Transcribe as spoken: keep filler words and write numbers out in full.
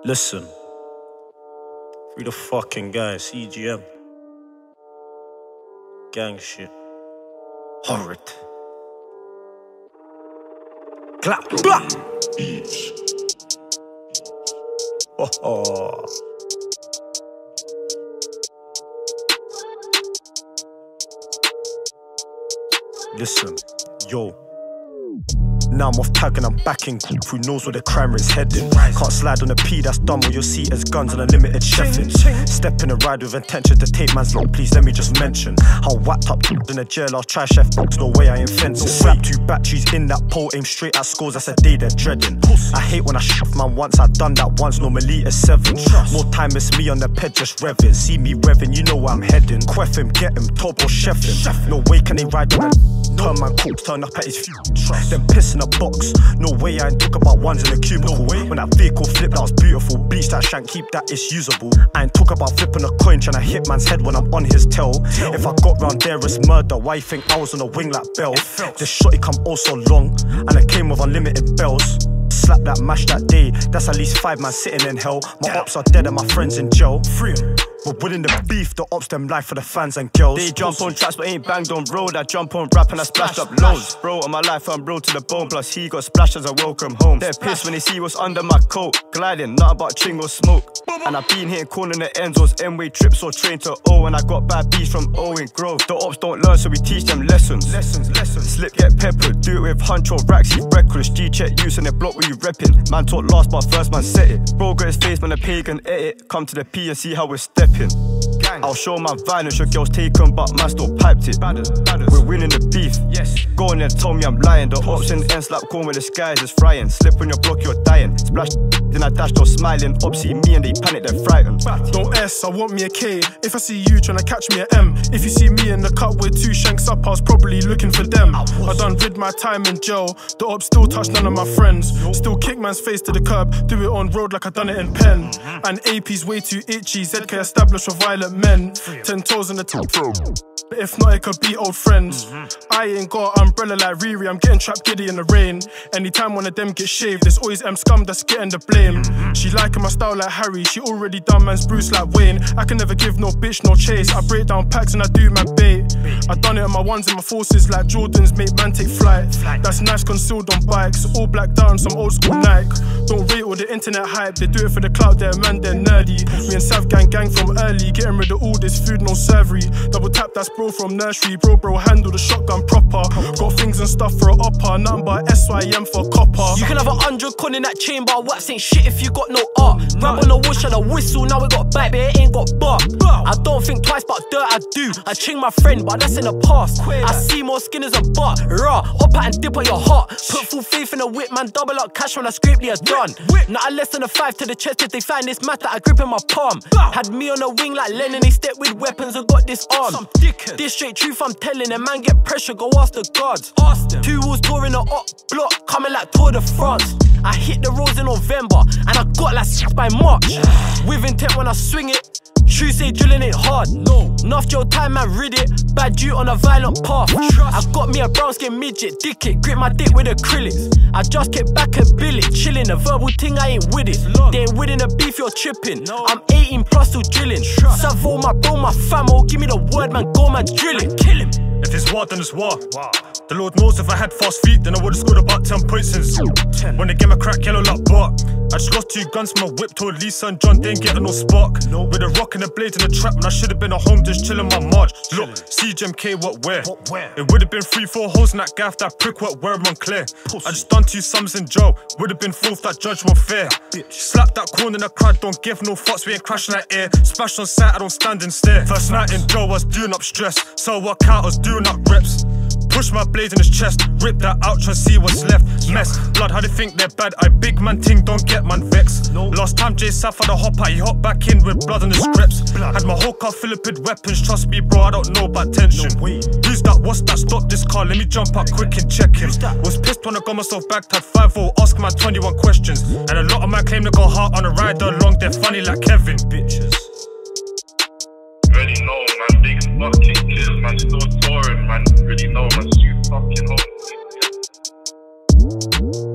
Listen, free the fucking guy, C G M. Gang shit. Horrid. Clap. Blah. Beats. Oh, oh. Listen, yo. Now I'm off tag and I'm backing. Who knows where the crime rate's heading? Can't slide on a P, that's done. What you'll see as guns and unlimited chefing. Step in a ride with intention to take man's lot. Please let me just mention how whacked up in the jail. I'll try chef. No way I ain't fencing. Slap two batteries in that pole, aim straight at scores. That's a day they're dreading. I hate when I shove man once. I done that once. Normally it's seven. More time it's me on the ped just revving. See me revving, you know where I'm heading. Queff him, get him, top or chef him. No way can they ride on a turn man corpse, turn up at his feet. Then piss in a box. No way I ain't talk about ones in a cubicle. No way. When that vehicle flipped, that was beautiful. Bleach that shank, keep that, it's usable. I ain't talk about flipping a coin, trying to hit man's head when I'm on his tail. If I got round there, it's murder. Why you think I was on a wing like Bell? This shotty come oh so long, and I came with unlimited bells. Slap that, mash that day. That's at least five man sitting in hell. My ops are dead and my friends in jail. Free 'em. We're winning the beef, the ops them life for the fans and girls. They jump on tracks but ain't banged on road. I jump on rap and I splashed up loads. Bro, on my life I'm bro to the bone. Plus he got splashed as a welcome home. They're pissed when they see what's under my coat. Gliding, nothing but ching or smoke. And I been hitting corner the ends, was M-way trips or train to O. And I got bad beats from Owen Grove. The ops don't learn so we teach them lessons. Lessons, lessons. Slip, get peppered, do it with hunch or racks, he's reckless. G-check use and the block where you reppin'. Man talk last but first man set it. Bro got his face man a pagan edit. Come to the P and see how we're stepping. I'll show my violence, your girl's taken, but man still piped it. Badders, badders. We're winning the beef. Yes. Go on there, tell me I'm lying. The ops in the end slap corn where the skies is frying. Slip on your block, you're dying. Splash, then I dashed off smiling. Ops see me and they panic, they're frightened. Don't S, I want me a K. If I see you tryna catch me a M. If you see me in the cut with two shanks up, I was probably looking for them. I, I done rid my time in jail. The ops still touch none of my friends. Still kick man's face to the curb. Do it on road like I done it in pen. And A P's way too itchy. Z K established for violent men. Ten toes in the top. If not, it could be old friends. Mm-hmm. I ain't got an umbrella like Riri. I'm getting trapped giddy in the rain. Anytime one of them get shaved, there's always M scum that's getting the blame. Mm-hmm. She liking my style like Harry. She already done man's Bruce like Wayne. I can never give no bitch no chase. I break down packs and I do man bait. I done it on my ones and my forces like Jordans make man take flight. That's nice concealed on bikes. All black down, some old school Nike. Don't rate all the internet hype. They do it for the clout, they're man, they're nerdy. Me and Sav gang gang from early. Getting rid of all this food, no servery. Double tap, that's bro from nursery. Bro, bro, handle the shotgun proper. Got things and stuff for a upper. Nothing but S Y M for copper. You can have a hundred con in that chamber. Wax ain't shit if you got no art. Rap on the whoosh and a whistle. Now it got bite, but it ain't got bark. I don't think twice about dirt, I do. I ching my friend, but that's in the past. I see more skinners and butt. Raw, hop out and dip on your heart. Put full faith in a whip, man. Double up cash when I scrape the done. Not less than a five to the chest if they find this mat that I grip in my palm. Had me on a wing like Lennon. They step with weapons and got this arm. This straight truth I'm telling, a man get pressure, go ask the gods. Ask them. Two walls touring the up block, coming like Tour de France. I hit the roads in November, and I got like six by March. With intent when I swing it, true say drilling it hard. No, enough your time man rid it, bad you on a violent path. I got me a brown skin midget, dick it, grip my dick with acrylics. I just get back and bill it, chilling, a verbal thing I ain't with it. They ain't winning the beef, you're tripping. I'm eighteen plus still drilling. Savo my bro, my famo, give me the word man, go man drilling. Kill him. If it's war, then it's war. Wow. The Lord knows if I had fast feet, then I would've scored about ten points since ten. When they get my crack yellow like bark. I just lost two guns from a whip, told Lisa and John, they ain't getting no spark. No. With a rock and a blade in the trap, and I should've been at home just chilling my march. Look, C G M K, what where? What, where? It would've been three, four holes in that gaff, that prick, what where I'm unclear. Pussy. I just done two sums in jail, would've been fourth, that judge won't fair. Bitch. Slap that corn in the crowd, don't give no fucks, we ain't crashing that air. Splash on sight, I don't stand and stare. First night in jail, I was doing up stress. So I work out, I was doing up reps. Push my blade in his chest, rip that out, try see what's left. Mess, blood, how they think they're bad? I big man ting, don't get man vex. No. Last time Jay Saf had a hop out, he hopped back in with blood on his scripts. Had my whole car filled with weapons, trust me bro, I don't know about tension. No way. Who's that, what's that, stop this car, let me jump out quick and check him. Was pissed when I got myself back, had five oh, ask my twenty-one questions. And a lot of my claim to go hard on a ride along, they're funny like Kevin. Bitches. Already know, man, big fucking chill, man, still touring, man, really know, man, you fucking home.